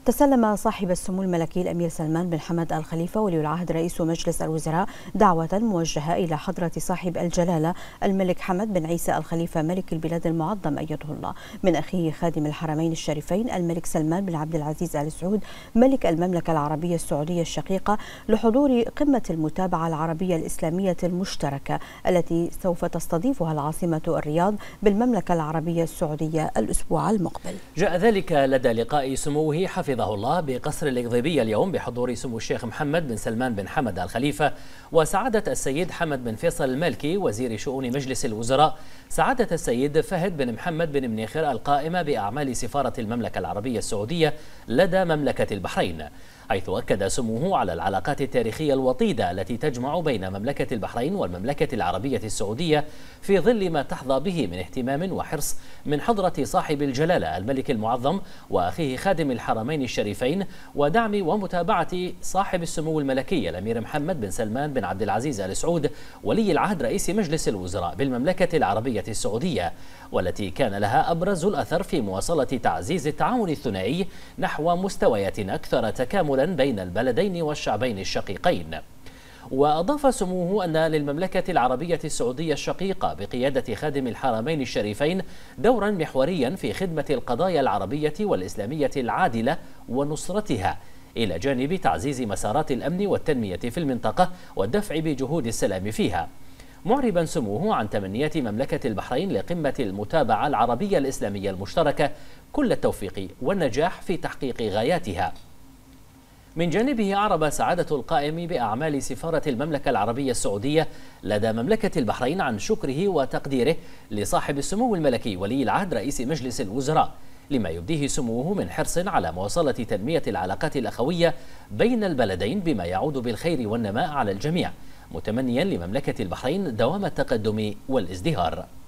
تسلم صاحب السمو الملكي الأمير سلمان بن حمد آل خليفة ولي العهد رئيس مجلس الوزراء دعوة موجهة إلى حضرة صاحب الجلالة الملك حمد بن عيسى آل خليفة ملك البلاد المعظم أيده الله من أخيه خادم الحرمين الشريفين الملك سلمان بن عبد العزيز آل سعود ملك المملكة العربية السعودية الشقيقة لحضور قمة المتابعة العربية الإسلامية المشتركة التي سوف تستضيفها العاصمة الرياض بالمملكة العربية السعودية الأسبوع المقبل. جاء ذلك لدى لقاء سموه حفظه الله بقصر الإغضبية اليوم بحضور سمو الشيخ محمد بن سلمان بن حمد آل خليفة وسعادة السيد حمد بن فيصل المالكي وزير شؤون مجلس الوزراء، سعادة السيد فهد بن محمد بن منيخر القائمة بأعمال سفارة المملكة العربية السعودية لدى مملكة البحرين، حيث أكد سموه على العلاقات التاريخية الوطيدة التي تجمع بين مملكة البحرين والمملكة العربية السعودية في ظل ما تحظى به من اهتمام وحرص من حضرة صاحب الجلالة الملك المعظم وأخيه خادم الحرمين الشريفين، ودعم ومتابعة صاحب السمو الملكي الأمير محمد بن سلمان بن عبد العزيز آل سعود ولي العهد رئيس مجلس الوزراء بالمملكة العربية السعودية، والتي كان لها أبرز الأثر في مواصلة تعزيز التعاون الثنائي نحو مستويات أكثر تكاملا بين البلدين والشعبين الشقيقين. وأضاف سموه أن للمملكة العربية السعودية الشقيقة بقيادة خادم الحرمين الشريفين دورا محوريا في خدمة القضايا العربية والإسلامية العادلة ونصرتها، إلى جانب تعزيز مسارات الأمن والتنمية في المنطقة والدفع بجهود السلام فيها، معربا سموه عن تمنيات مملكة البحرين لقمة المتابعة العربية الإسلامية المشتركة كل التوفيق والنجاح في تحقيق غاياتها. من جانبه أعرب سعادة القائم بأعمال سفارة المملكة العربية السعودية لدى مملكة البحرين عن شكره وتقديره لصاحب السمو الملكي ولي العهد رئيس مجلس الوزراء لما يبديه سموه من حرص على مواصلة تنمية العلاقات الأخوية بين البلدين بما يعود بالخير والنماء على الجميع، متمنيا لمملكة البحرين دوام التقدم والازدهار.